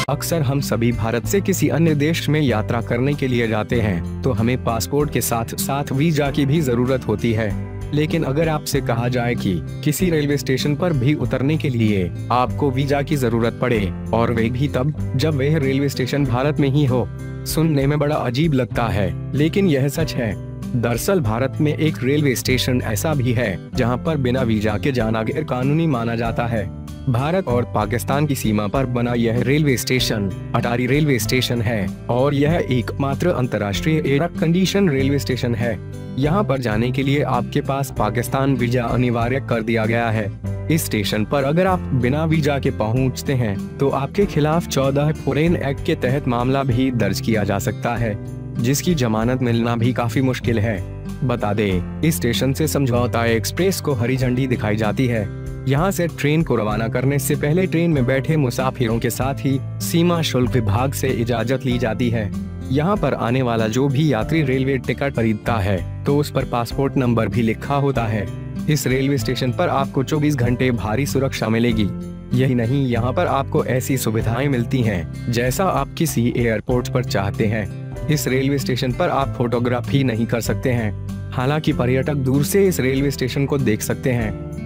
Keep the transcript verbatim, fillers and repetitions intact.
अक्सर हम सभी भारत से किसी अन्य देश में यात्रा करने के लिए जाते हैं तो हमें पासपोर्ट के साथ साथ वीजा की भी जरूरत होती है। लेकिन अगर आपसे कहा जाए कि किसी रेलवे स्टेशन पर भी उतरने के लिए आपको वीजा की जरूरत पड़े और वे भी तब जब वह रेलवे स्टेशन भारत में ही हो, सुनने में बड़ा अजीब लगता है, लेकिन यह सच है। दरअसल भारत में एक रेलवे स्टेशन ऐसा भी है जहां पर बिना वीजा के जाना गैर कानूनी माना जाता है। भारत और पाकिस्तान की सीमा पर बना यह railway station Attari railway station है और यह एकमात्र अंतर्राष्ट्रीय एयर कंडीशन रेलवे स्टेशन है। यहाँ पर जाने के लिए आपके पास पाकिस्तान वीजा अनिवार्य कर दिया गया है। इस स्टेशन पर अगर आप बिना वीजा के पहुँचते हैं तो आपके खिलाफ चौदह फॉरेन एक्ट के तहत मामला भी दर्ज किया जा सकता है, जिसकी जमानत मिलना भी काफी मुश्किल है। बता दें, इस स्टेशन से समझौता एक्सप्रेस को हरी झंडी दिखाई जाती है। यहाँ से ट्रेन को रवाना करने से पहले ट्रेन में बैठे मुसाफिरों के साथ ही सीमा शुल्क विभाग से इजाजत ली जाती है। यहाँ पर आने वाला जो भी यात्री रेलवे टिकट खरीदता है तो उस पर पासपोर्ट नंबर भी लिखा होता है। इस रेलवे स्टेशन पर आपको चौबीस घंटे भारी सुरक्षा मिलेगी। यही नहीं, यहाँ पर आपको ऐसी सुविधाएं मिलती हैं जैसा आप किसी एयरपोर्ट पर चाहते हैं। इस रेलवे स्टेशन पर आप फोटोग्राफी नहीं कर सकते हैं, हालांकि पर्यटक दूर से इस रेलवे स्टेशन को देख सकते हैं।